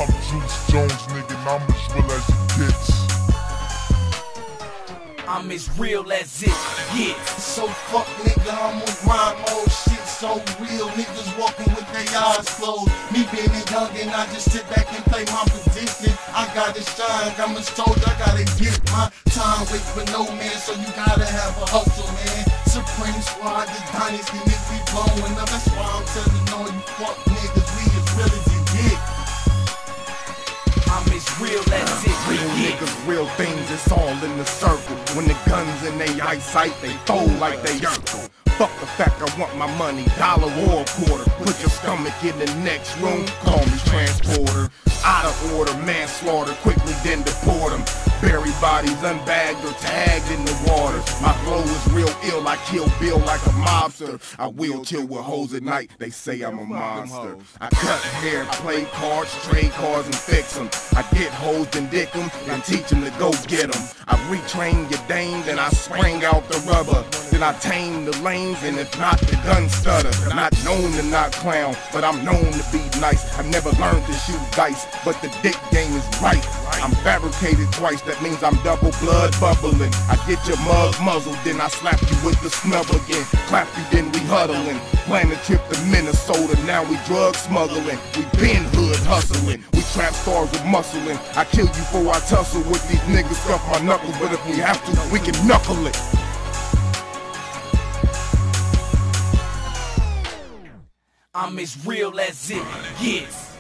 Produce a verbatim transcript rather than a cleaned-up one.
I'm Juice Jones, nigga, and I'm as real as it gets. I'm as real as it gets. So fuck nigga, I'm on grind mode. Shit so real, niggas walking with their eyes closed. Me being young and I just sit back and play my position. I gotta shine, I'm a soldier, I gotta get my time. Wait for no man, so you gotta have a hustle, man. Supreme Squad, the dynasty, niggas be blowing up. That's why I'm telling all you fuck niggas, we as real as it get. I'm as real as it Real gets. niggas, real things, it's all in the circle. When the guns in they eyesight, they fold like they Urkel. Fuck the fact I want my money, dollar or a quarter. Put your stomach in the next room, call me transporter. Out of order, manslaughter, quickly then deport them. Bury bodies unbagged or tagged in the water. My flow is real ill, I kill Bill like a mobster. I will chill with hoes at night, they say I'm a monster. I cut hair, play cards, trade cards and fix them. I get hoes and dick them, and teach them to go get them. I retrain your dame, then I spring out the rubber. Then I tame the lanes, and if not, the gun stutter. I'm not known to not clown, but I'm known to be nice. I've never learned to shoot dice, but the dick game is right. I'm fabricated twice, that means I'm double blood bubbling. I get your mug muzzled, then I slap you with the snub again. Clap you, then we huddling. Plan a trip to Minnesota, now we drug smuggling. We been hood hustling, we trap stars with muscling. I kill you before I tussle with these niggas, stuff my knuckles. But if we have to, we can knuckle it. I'm as real as it gets.